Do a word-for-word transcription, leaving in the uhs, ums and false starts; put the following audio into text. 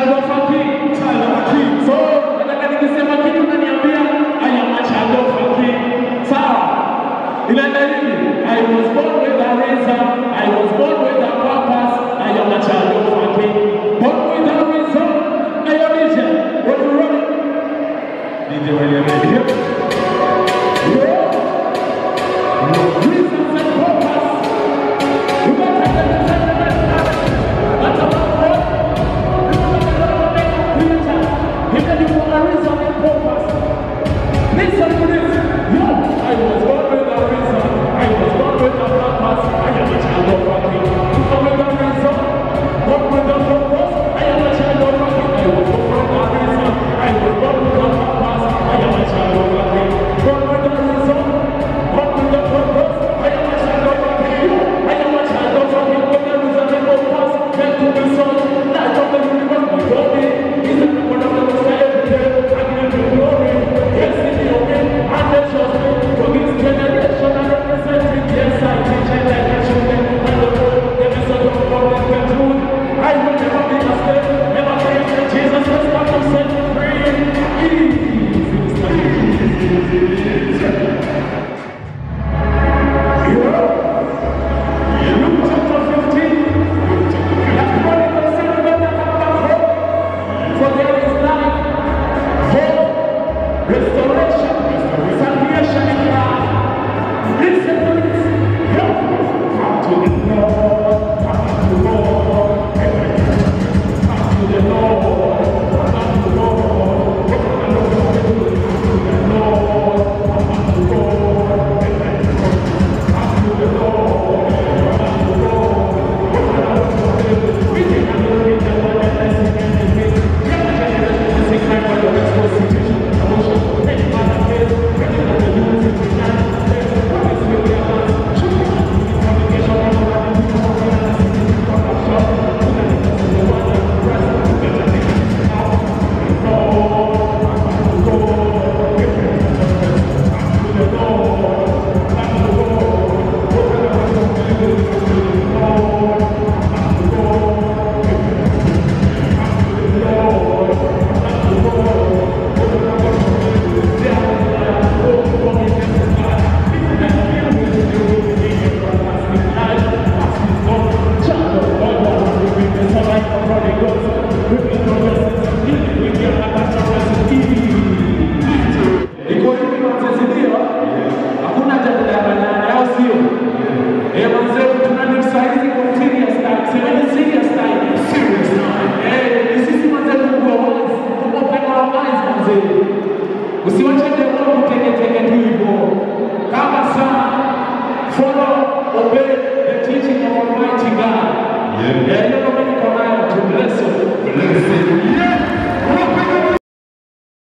child of a king. Child of a king. So, nataka nikisema kitu unaniambia I am a child of a king. Sawa. Inaenda hivi. I was born with a reason. I was born with a purpose. I am a child of a king. Born with a reason. I am a child. What you running? D J William here. Yeah. No reasons and purpose. You better get the sentiment. That's about what? You better make a preacher. Even if you want a reason and purpose. Listen to this. Yo, I was born with a reason. I was born with a purpose. I am a child of a king. Born with a reason. Born with a purpose. I am a child of a king. I was born with a reason. I was born with a purpose. I am a child of a king. Born with a reason. Born with a purpose. I am a child of a king. I am a child of a king. When there is a purpose, meant to be sold. Light of the universe before me. Is the people of the Messiah every day. I give you glory. Yes, in the open. And the trust me. To this generation I represent it. Yes, I teach it like I should. And the world, the message of God is the truth. I will never be a slave. Never change. Jesus has come to set me free. Luke chapter fifteen. Everybody consider that I come back home. For there is life, hope, restoration, salvation in life. Listen to this. Come to the Lord. Come to the Lord. Come to the Lord. Come to the Lord. Usiwache Mungu teke teke tu hivyo. Kama sana follow, obey.